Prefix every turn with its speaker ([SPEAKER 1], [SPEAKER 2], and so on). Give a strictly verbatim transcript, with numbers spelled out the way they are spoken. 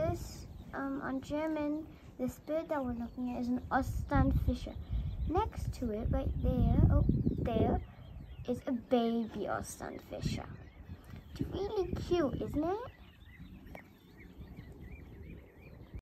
[SPEAKER 1] this, um, on German, this bird that we're looking at is an Austernfischer. Next to it, right there, oh, there, is a baby Austernfischer. It's really cute, isn't it?